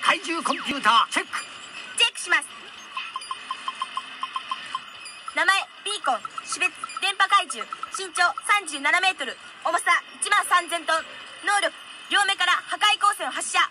怪獣コンピューターチェックします。名前ビーコン、種別電波怪獣、身長37メートル、重さ13000トン、能力両目から破壊光線を発射。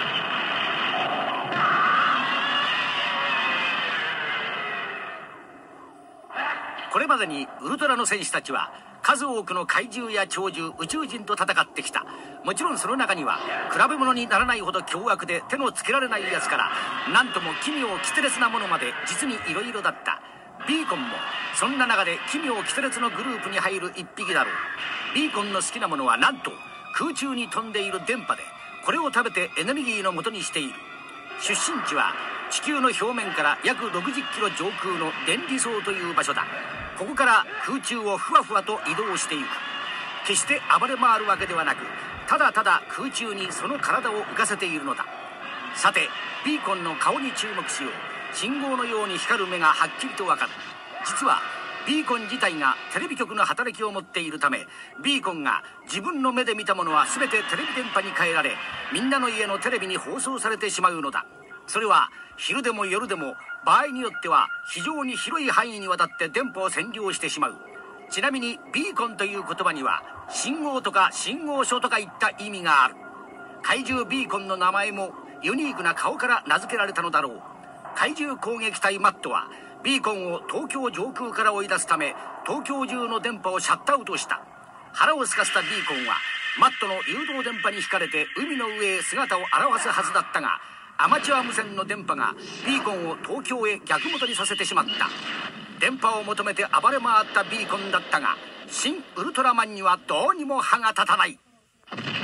これまでにウルトラの戦士たちは数多くの怪獣や鳥獣、宇宙人と戦ってきた。もちろんその中には比べ物にならないほど凶悪で手のつけられないやつから、なんとも奇妙奇天烈なものまで実にいろいろだった。ビーコンもそんな中で奇妙奇天烈のグループに入る一匹だろう。ビーコンの好きなものはなんと空中に飛んでいる電波で、これを食べてエネルギーの元にしている。出身地は地球の表面から約60キロ上空の電離層という場所だ。ここから空中をふわふわと移動していく。決して暴れ回るわけではなく、ただただ空中にその体を浮かせているのだ。さてビーコンの顔に注目しよう。信号のように光る目がはっきりとわかる。実はビーコン自体がテレビ局の働きを持っているため、ビーコンが自分の目で見たものは全てテレビ電波に変えられ、みんなの家のテレビに放送されてしまうのだ。それは昼でも夜でも、場合によっては非常に広い範囲にわたって電波を占領してしまう。ちなみにビーコンという言葉には信号とか信号書とかいった意味がある。怪獣ビーコンの名前もユニークな顔から名付けられたのだろう。怪獣攻撃隊マットはビーコンを東京上空から追い出すため、東京中の電波をシャットアウトした。腹をすかせたビーコンはマットの誘導電波に引かれて海の上へ姿を現すはずだったが、アマチュア無線の電波がビーコンを東京へ逆戻りさせてしまった。電波を求めて暴れ回ったビーコンだったが、新ウルトラマンにはどうにも歯が立たない。